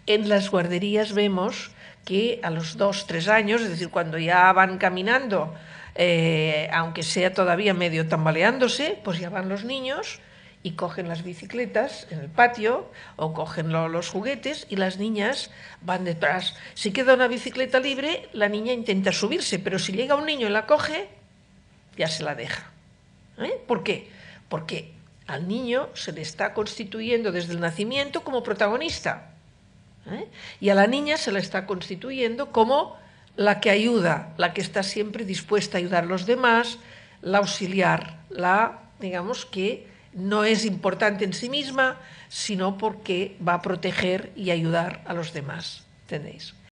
En las guarderías vemos que a los 2, 3 años, es decir, cuando ya van caminando, aunque sea todavía medio tambaleándose, pues ya van los niños y cogen las bicicletas en el patio o cogen los juguetes y las niñas van detrás. Si queda una bicicleta libre, la niña intenta subirse, pero si llega un niño y la coge, ya se la deja. ¿Por qué? Porque al niño se le está constituyendo desde el nacimiento como protagonista. Y a la niña se la está constituyendo como la que ayuda, la que está siempre dispuesta a ayudar a los demás, la auxiliar, digamos que no es importante en sí misma, sino porque va a proteger y ayudar a los demás. ¿Entendéis?